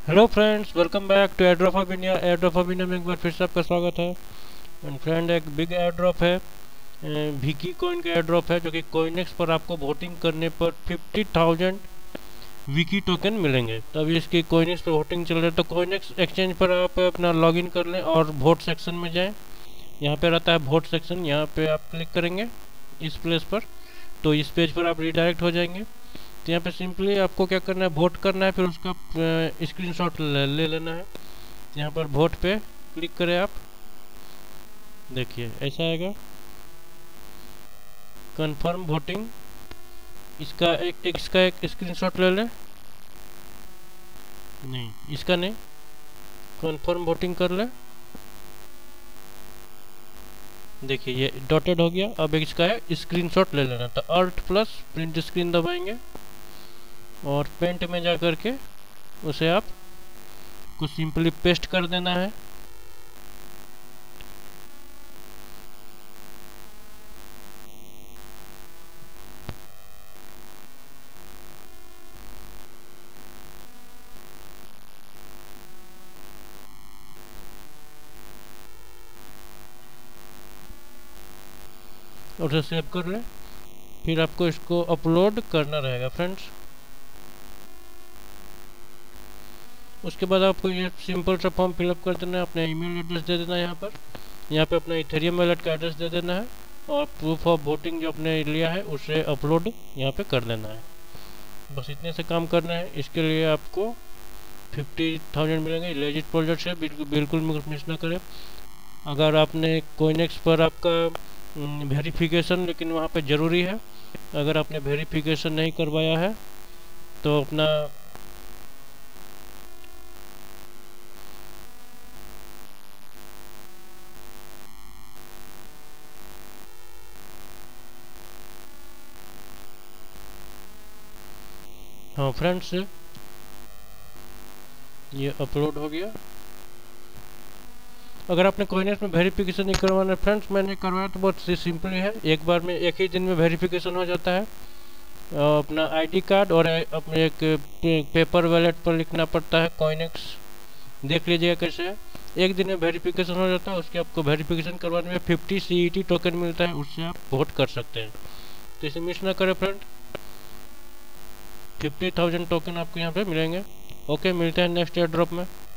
Hello friends, welcome back to airdrop of India. Airdrop of India में एक बार फिर से आपका स्वागत है। एंड फ्रेंड, एक बिग एयरड्रॉप है, भिकी कॉइन का एयरड्रॉप है, जो कि कॉइनेक्स पर आपको वोटिंग करने पर 50,000 विकी टोकन मिलेंगे। तो अभी इसकी कॉइनेक्स पर वोटिंग चल रही है, तो कॉइनेक्स एक्सचेंज पर आप अपना लॉगिन कर लें और वोट सेक्शन में जाएं। यहाँ पे रहता है वोट सेक्शन, यहाँ पे आप क्लिक करेंगे इस प्लेस पर, तो इस पेज पर आप रिडायरेक्ट हो जाएंगे। तो यहाँ पे सिंपली आपको क्या करना है, वोट करना है, फिर उसका स्क्रीनशॉट ले लेना है। तो यहाँ पर वोट पे क्लिक करें आप, देखिए ऐसा आएगा, कंफर्म वोटिंग। इसका एक स्क्रीनशॉट ले लें, नहीं इसका नहीं, कंफर्म वोटिंग कर ले। देखिए ये डॉटेड हो गया। अब इसका है स्क्रीनशॉट ले लेना, तो अल्ट प्लस प्रिंट स्क्रीन दबाएंगे और पेंट में जा करके उसे आप को सिंपली पेस्ट कर देना है। और उसे सेव कर लें। फिर आपको इसको अपलोड करना रहेगा फ्रेंड्स। उसके बाद आपको ये सिंपल सा फॉर्म फिलअप कर देना है, अपना ईमेल एड्रेस दे देना है यहाँ पे अपना इथेरियम वॉलेट का एड्रेस दे देना है, और प्रूफ ऑफ वोटिंग जो आपने लिया है उसे अपलोड यहाँ पे कर देना है। बस इतने से काम करना है। इसके लिए आपको 50,000 मिलेंगे। लेजिट प्रोजेक्ट से बिल्कुल मिस ना करें। अगर आपने कोइनेक्स पर आपका वेरिफिकेशन, लेकिन वहाँ पे ज़रूरी है, अगर आपने वेरिफिकेशन नहीं करवाया है तो अपना हाँ फ्रेंड्स, ये अपलोड हो गया। अगर आपने कोइनेक्स में वेरिफिकेशन नहीं करवाना फ्रेंड्स, मैंने करवाया तो बहुत सिंपल है, एक बार में एक ही दिन में वेरिफिकेशन हो जाता है। अपना आईडी कार्ड और अपने एक पेपर वॉलेट पर लिखना पड़ता है कोइनेक्स, देख लीजिएगा कैसे है। एक दिन में वेरिफिकेशन हो जाता है। उसके आपको वेरिफिकेशन करवाने में 50 CET टोकन मिलता है, उससे आप वोट कर सकते हैं। तो इसे मिस ना करें फ्रेंड, 50,000 टोकन आपको यहाँ पे मिलेंगे। ओके, मिलते हैं नेक्स्ट एयर ड्रॉप में।